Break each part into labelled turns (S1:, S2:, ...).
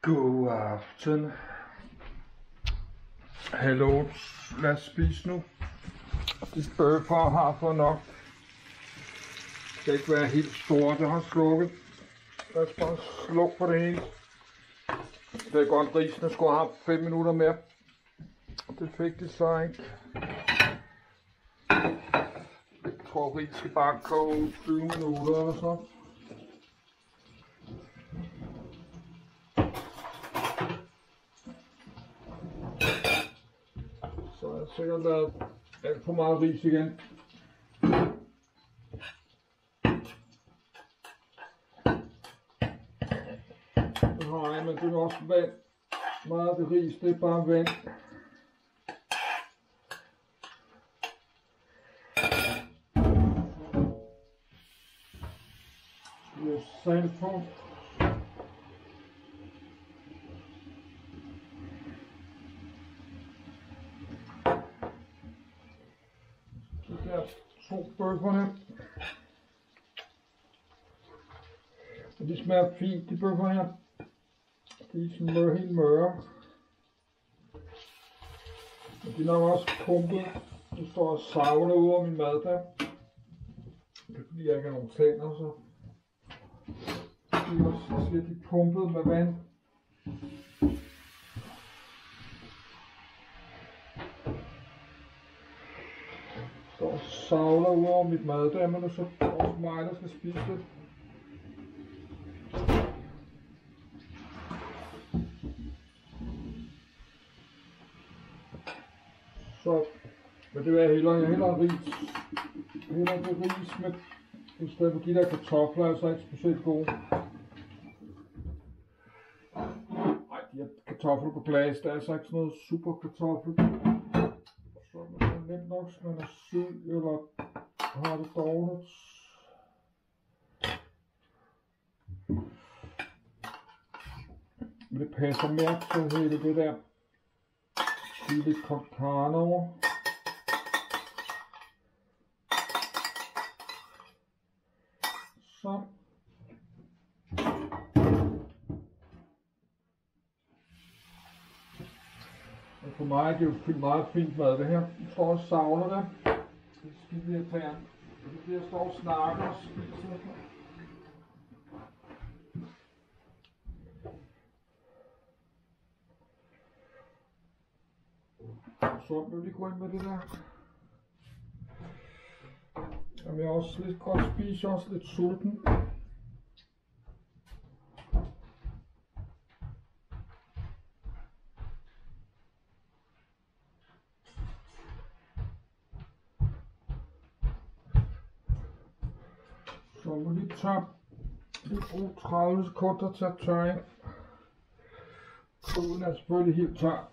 S1: God aften. Hallo, lad os spise nu. De bøffer har fået nok. Det skal ikke være helt store, det har slukket. Lad os bare slukke for det hele. Det er godt, risene skulle have haft 5 minutter mere. Det fik de så ikke. Jeg tror, ris skal bare koge 20 minutter eller så. Så jeg har sikkert lavet alt for meget ris igen. Nej, men det er også vand. Meget af det ris, det er bare vand. Det er salt på. Der er 2 bøfferne. Og de smager fint, de bøffer her. De er sådan helt møre. Og de er nok også pumpet. De står og savler ud over min mad der. Det er fordi jeg ikke har nogen tænder, så. De er også, siger, de er pumpet med vand. Står og savler ud over mit mad der, men det er så også mig, der skal spise det. Så, men det vil jeg hellere ris. Hellere det ris med, i stedet for de der kartofler, er så ikke specielt gode. Nej, de her kartofler på glas, der er altså ikke sådan noget super kartoffel. Så er det nemt nok, hvis man er syg eller har det dårligt. Men det passer mere til hele det der. Lidt kogt karne over. Så. Og for mig er det jo meget fint mad det her. Jeg står og savner det. Det er skidt irriterende. Det er fordi jeg står og snakker og spiser. Så vil vi gå ind med det der. Jamen, jeg er også lidt godt spise, også lidt sulten. Så må vi tage lige bruge 30 sekunder til at tørre. Koden er selvfølgelig helt tør.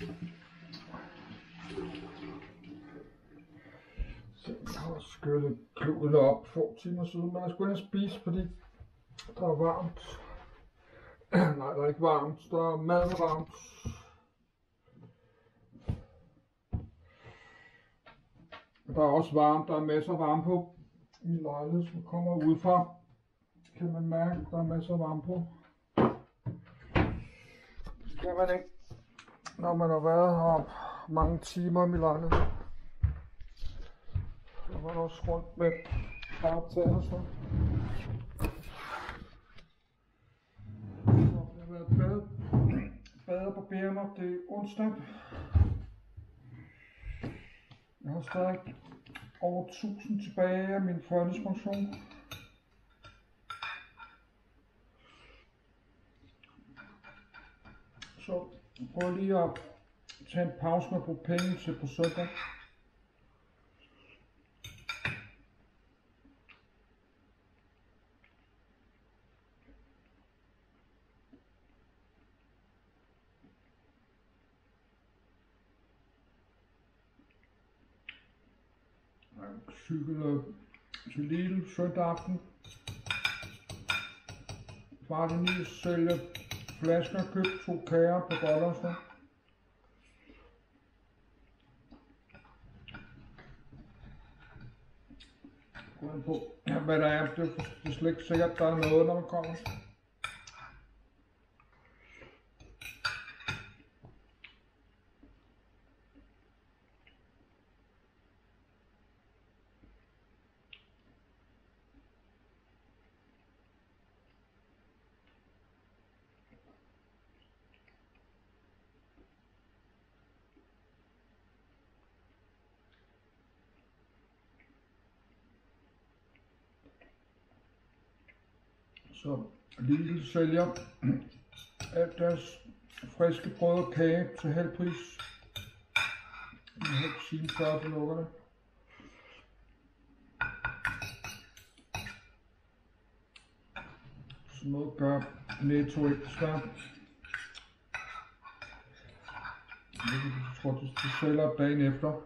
S1: Jeg har skyllet kludene op få timer siden, men jeg skulle ind og spise, fordi der er varmt. Nej, der er ikke varmt, der er mad varmt. Der er også varmt, der er masser af varme på. Min lejlighed, som kommer udefra, kan man mærke, der er masser af varme på. Det kan man ikke, når man har været her mange timer i min lejlighed. Der var også rundt med kartager og sådan. Så jeg har været bade på Bjermer, det er onsdag. Jeg har stadig over 1000 tilbage af min førtidspension. Så jeg prøver lige at tage en pause med at bruge penge til på søndag. Cykel til Lidl søndag aften. Far den lige sælge flasker, købte 2 kager på Dollarstone. Gå ind på hvad der er, det er slet ikke sikkert, der er noget, når man kommer. Så Lidl sælger alt deres friske brød og kage til halv pris. En halv time før de lukker det. Sådan noget gør Netto ikke desværre. Jeg tror, de sælger dagen efter.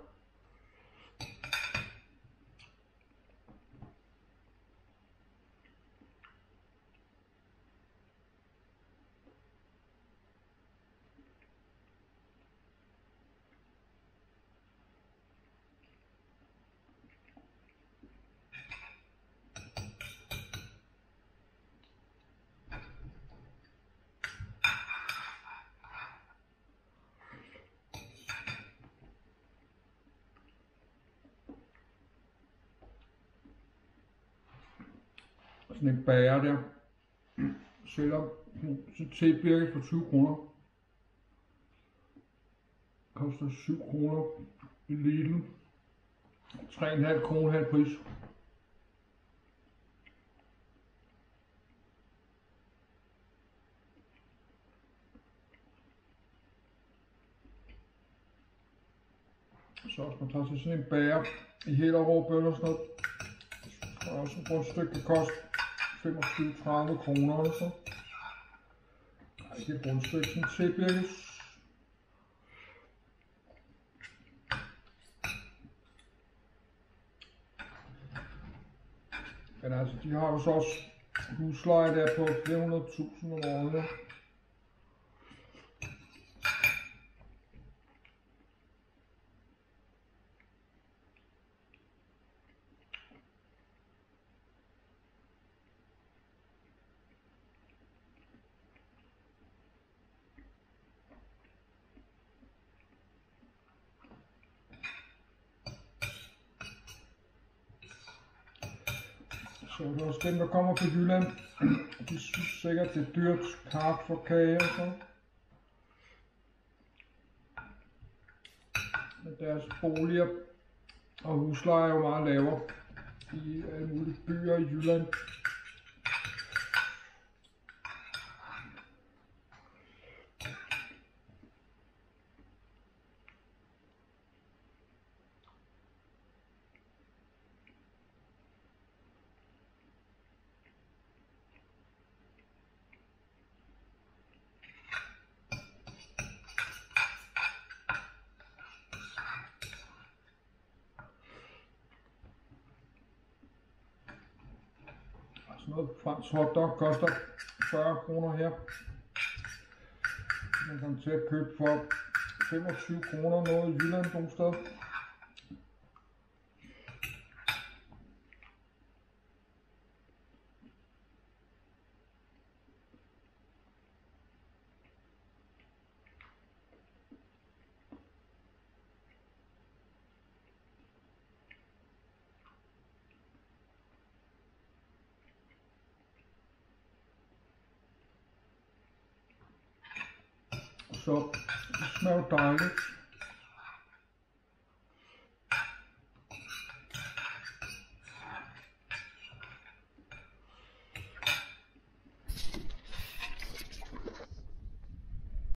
S1: Sådan en bager der sælger tebirke for 20 kroner. Koster 7 kroner i Lidl. 3,5 kroner halv pris. Så hvis man tager til sådan en bager i Hellerup eller sådan noget, så også et rundstykke kan koste 25-30 kroner eller så. Nej, ikke et rundstykke, sådan en tebirke. Men altså, de har jo så også husleje der på 400.000 om året. Så er der også dem, der kommer fra Jylland. De synes sikkert, det er dyrt kaffe for kage og så. Men deres boliger og husleje er jo meget lavere i alle mulige byer i Jylland. Sådan noget fransk hotdog koster 40 kroner her. Man kan til at købe for 25 kroner noget i Jylland nogle steder. Så det smager dejligt.